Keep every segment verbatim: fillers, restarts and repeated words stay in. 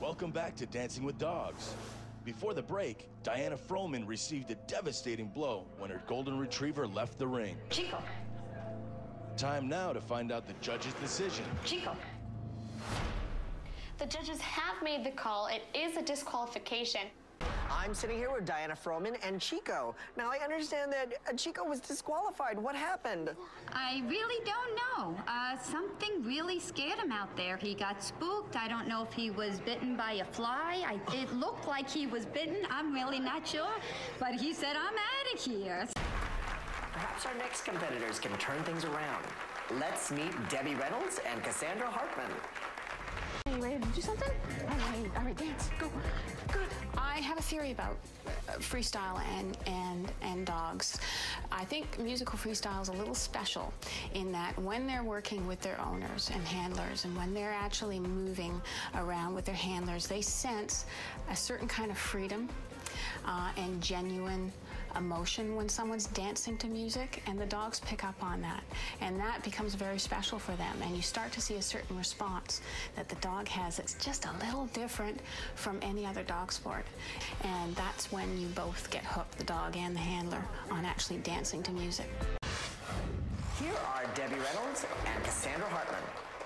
Welcome back to Dancing with Dogs. Before the break, Diana Froman received a devastating blow when her golden retriever left the ring. Chico. Time now to find out the judge's decision. Chico. The judges have made the call. It is a disqualification. I'm sitting here with Diana Froman and Chico. Now, I understand that Chico was disqualified. What happened? I really don't know. Uh, something really scared him out there. He got spooked. I don't know if he was bitten by a fly. I, it looked like he was bitten. I'm really not sure. But he said, I'm out of here. Perhaps our next competitors can turn things around. Let's meet Debbie Reynolds and Cassandra Hartman. Are you ready to do something? All right, all right, dance, go. Good. I have a theory about uh, freestyle and, and, and dogs. I think musical freestyle is a little special in that when they're working with their owners and handlers and when they're actually moving around with their handlers, they sense a certain kind of freedom uh, and genuine emotion when someone's dancing to music, and the dogs pick up on that. And that becomes very special for them. And you start to see a certain response that the dog has that's just a little different from any other dog sport. And that's when you both get hooked, the dog and the handler, on actually dancing to music. Here are Debbie Reynolds and Cassandra Hartman.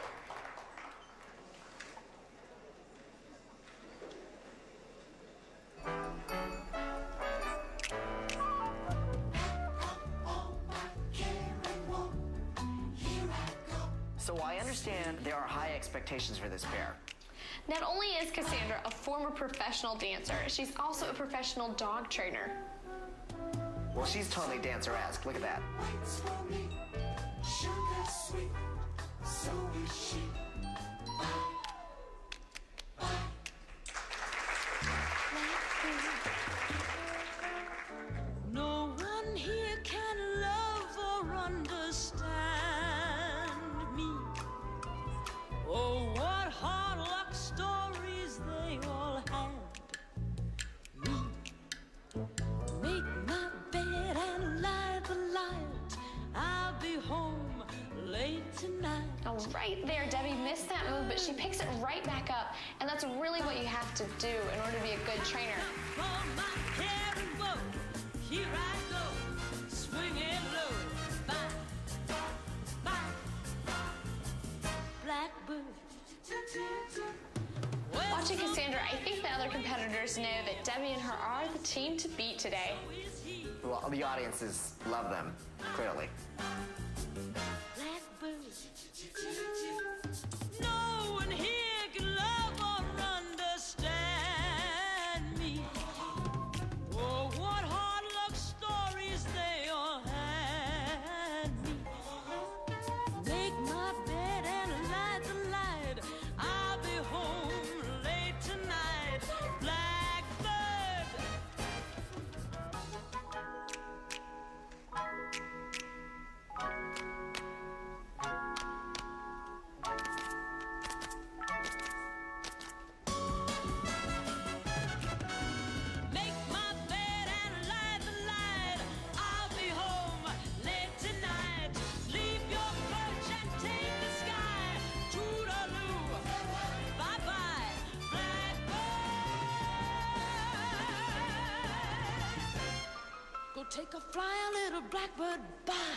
So I understand there are high expectations for this pair. Not only is Cassandra a former professional dancer, she's also a professional dog trainer. Well, she's totally dancer-esque. Look at that. Waits for me, sugar sweet, so is she. No one here can love or understand me. Oh, what hard luck stories they all had. Me, make my bed and light the light. I'll be home late tonight. Oh, right there, Debbie missed that move, but she picks it right back up, and that's really what you have to do in order to be a good trainer. For my care and woe, here I go, swinging low. Bye, bye, blackbird. Watching Cassandra, I think the other competitors know that Debbie and her are the team to beat today. Well, the audiences love them, clearly. Blackbird. No one here can love or understand me. Oh, what hard luck stories they all had me. Make my bed and light the light. I'll be home late tonight. Blackbird. Make my bed and light the light. I'll be home late tonight. Leave your perch and take the sky. Toodaloo, bye-bye, blackbird. Go take a fly, little blackbird, bye.